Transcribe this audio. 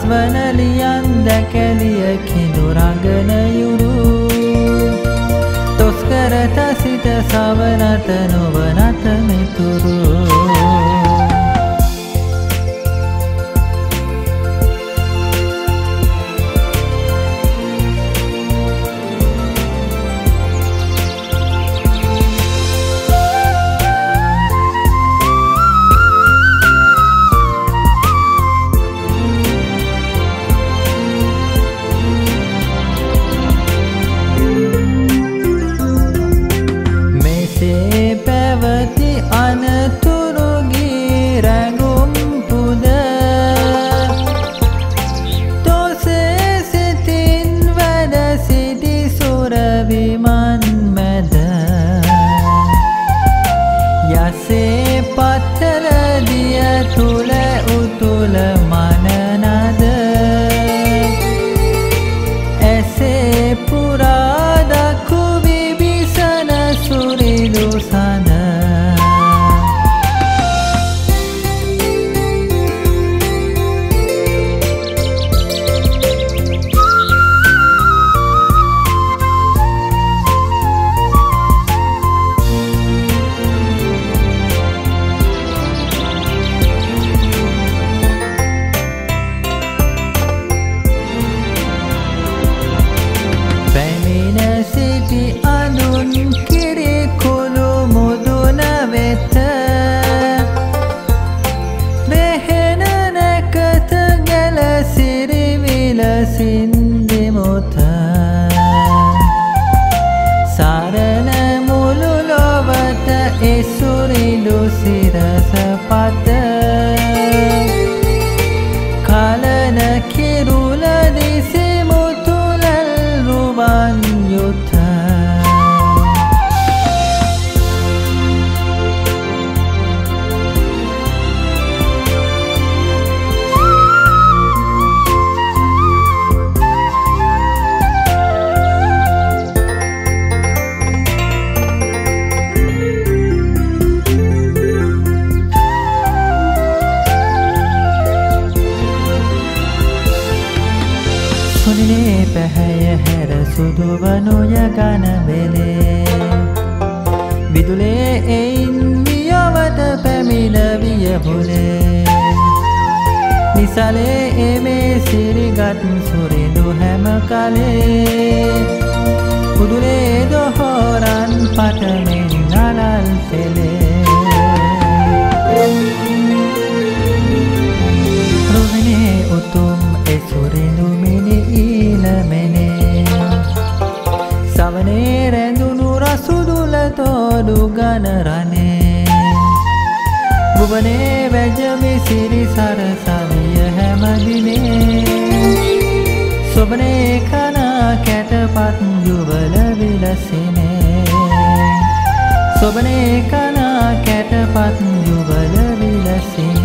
අස්වන ලියන් දැකැලිය කිඳු රඟන යුරු තොස්කරත සිත සවනත නොවනත මිතුරු පැවති අනතුරුගී රැඟුම් පුද තොසේ සිතින් වැඩ සිටි සුරවිමන් මැද යසේ පත්තල දිය තුළ උතුල මනනද ඇසේ පුරාදකු විබිසන සුරිදු සඳ පැමිණ සිටි අනුන් කිරි කුළු මුදුන වෙත වෙහෙන නැකත ගැල සිරිවිල සින්දිමුත සරණ මුළු ලොවට එසුරිඩු සිරස පත කලන කිරුල දිසි මුතුලල් රුවන් යුත සුනිලේ පැහැය හැර සුදුවනු යගන වෙලේ විදුලේ එයින් වියවට පැමිණ වියහුලේ නිසලේ එමේ සිරිගත් සුරිඳු හැම කලේ උදුලේ දොහොරන් පටමින් නලල් පෙලේ රුවිනේ උතුම් එසුරිඳු මිනි ඊළමෙනේ සවනේ රැඳුණු රසුදුල තෝඩු ගන රනේ ගුවනේ වැජමි සිරි සරසවිය හැමදිනේ සොබනේ කනා කැටපත් යුවල විලසිනේ සොබනේ කනා කැටපත් යුවල විලසිනේ